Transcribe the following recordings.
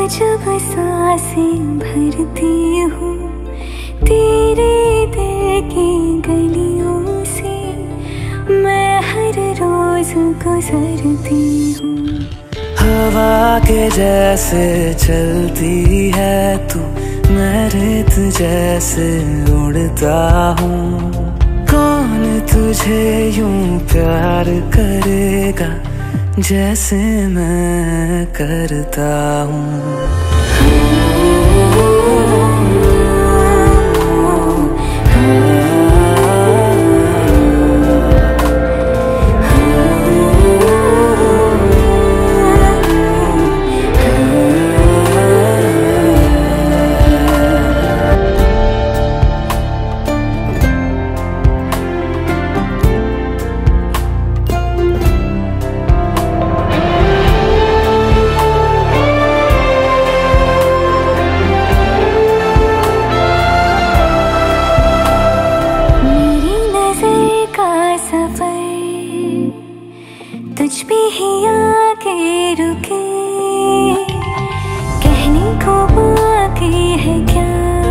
जब सांसें भरती हूँ तेरे दिल की गलियों से, मैं हर रोज गुजरती हूँ। हवा के जैसे चलती है तू, मैं रेत जैसे उड़ता हूँ। कौन तुझे यूं प्यार करेगा जैसे मैं करता हूँ। तुझ पे ही आके रुके, कहने को बाकी है क्या,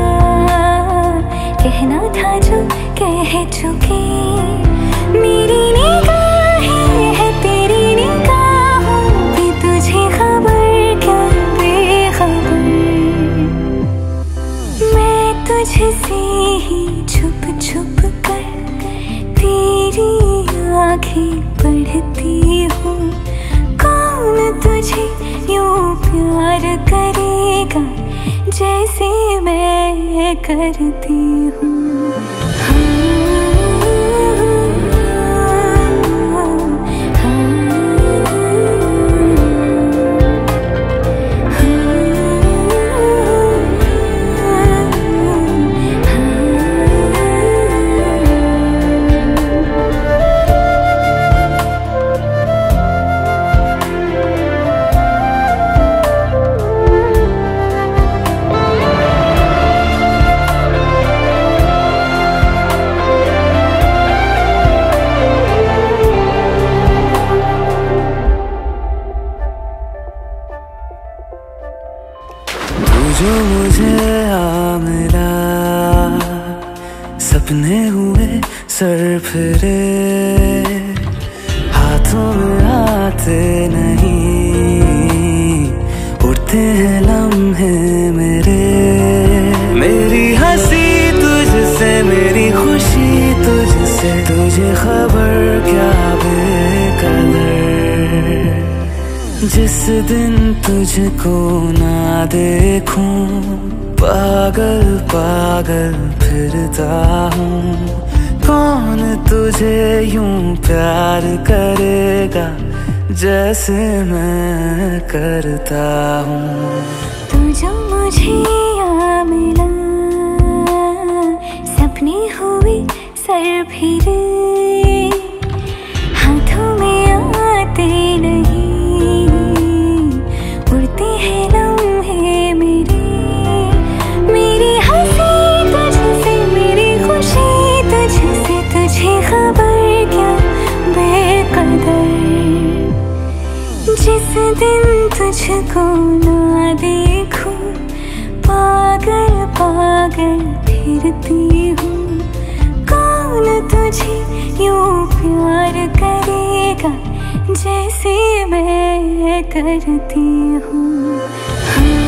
कहना था जो कह चुके। मेरी निगाहें है तेरी निगाहों की, तुझे खबर क्या बेखबर। मैं तुझसे ही छुप छुप कर तेरी आँखें पढ़ती हूँ। कौन तुझे यूं प्यार करेगा जैसे मैं करती हूँ। जो मुझे आ मिला, सपने हुए सर फिरे, हाथों में आते नहीं, उड़ते हैं लम्हे मेरे। मेरी हंसी तुझसे, मेरी खुशी तुझसे, तुझे खबर क्या बेकदर। जिस दिन तुझको ना देखूं, पागल पागल फिरता हूँ। कौन तुझे यूं प्यार करेगा जैसे मैं करता हूँ। तू जो मुझे आ मिला, सपने हुए सर फिरे, हाथों में आते नहीं, उड़ते हैं लम्हे मेरे। मेरी हंसी तुझसे, मेरी खुशी तुझसे, तुझे खबर क्या बेकदर। जिस दिन तुझको ना देखूं, पागल पागल फिरती हूँ। कौन तुझे यूं प्यार करेगा जैसे मैं करती हूँ।